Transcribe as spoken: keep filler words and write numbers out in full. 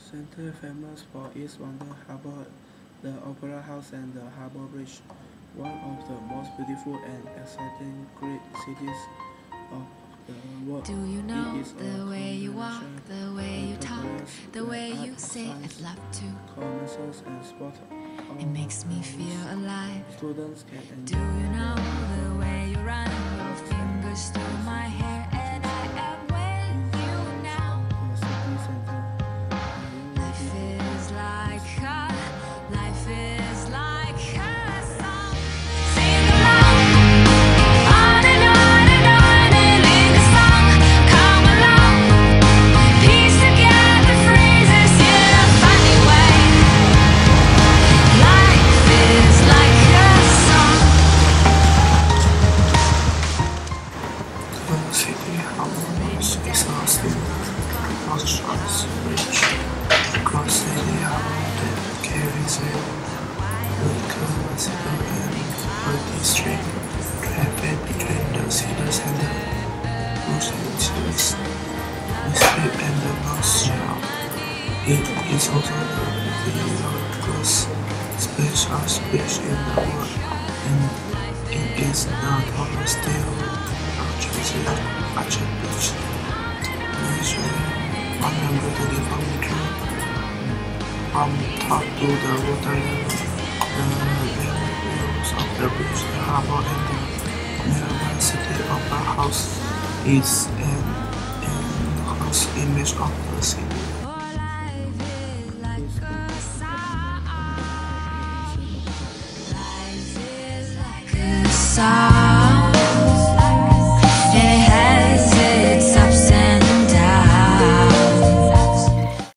Center famous for its Wonder Harbor, the Opera House and the Harbor Bridge, one of the most beautiful and exciting great cities of the world. Do you know It is the a way you walk, combination the way of you talk, contemporary the way art, you say I'd science, love to. commerce and sport. It makes me feel alive. Students can Do enjoy you know the the way you run your fingers through my hair and I am with you now? the city center. Life is like a, life is like a song. Sing along, on and on and on and in the song. Come along, piece together phrases in a funny way. Life is like a song. The city harbor is exhausting. Constructs bridge across city harbor that carries a vehicle, bicycle and multi street traffic between the city center, Los Angeles, the strip and the North Shore. It is also the longest special bridge in the world, and it is the tallest steel artificial arch bridge, measuring one hundred thirty-four meters from top to the water level. The main views of the bridge, the harbor, and the nearby city opera house is an enhanced image of the city. Oh, life is like a song. Life is like a song.